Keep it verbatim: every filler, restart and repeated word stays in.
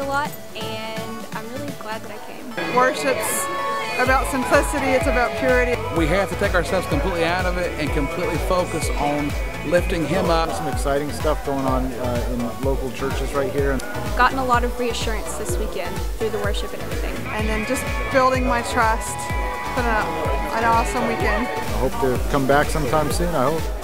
a lot, and I'm really glad that I came. Worship's about simplicity, it's about purity. We have to take ourselves completely out of it and completely focus on lifting Him up. Some exciting stuff going on uh, in local churches right here. Gotten a lot of reassurance this weekend through the worship and everything. And then just building my trust. It's been a, an awesome weekend. I hope to come back sometime soon, I hope.